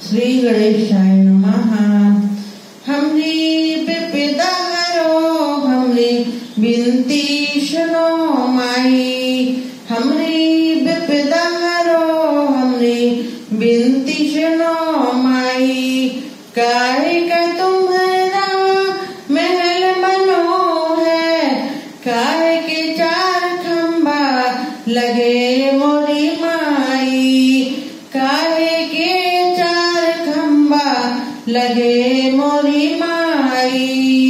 श्री गणेशाय नमः। हमरी विपदा हरो हमरी बिनती सुनो माई। हमरी विपदा हरो हमरी बिनती सुनो माई। काहे का तुम्हारा महल बनो है, काहे के चार खंबा लगे मोरी माई। काहे के चार खंबा लगे मोरी माई।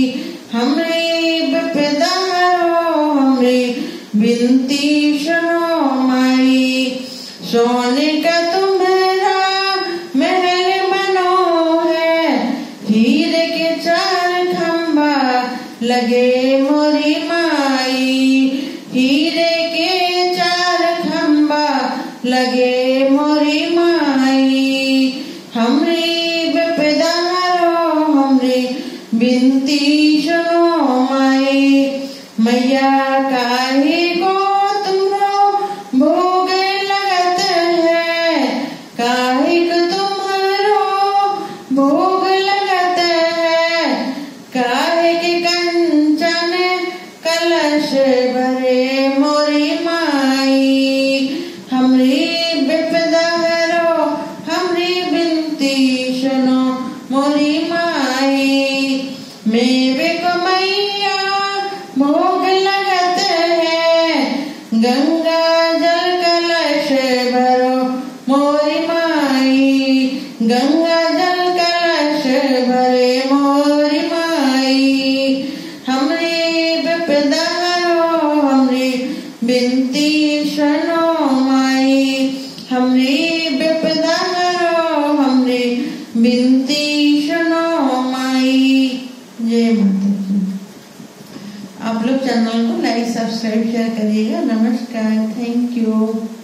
हमरी विपदा हरो हमरी बिनती सुनो माई। सोने का तुम्हारा महल बनो है, हीरे के चार खंबा लगे मोरी माई। हीरे के चार खंबा लगे मोरी माई। हमरी विपदा हरो हमरी बिनती सुनो माई। मैया काहे को तुमरो भोग लगत है, काहे को तुम्हारो भोग लगत है। काहे के कंचन कलश भरे मोरी माई। हमरी विपदा हरो हमरी बिनती सुनो मोरी माई। मेवे को मैया भोग लगत है, गंगा जल कलश भरो मोरी माई। गंगा जल कलश भरे मोरी माई। हमरी विपदा हरो हमरी बिनती सुनो माई। हमरी विपदा हरो हमरी बिनती सुनो माई। जय माता दी। आप लोग चैनल को लाइक सब्सक्राइब शेयर करिएगा। नमस्कार, थैंक यू।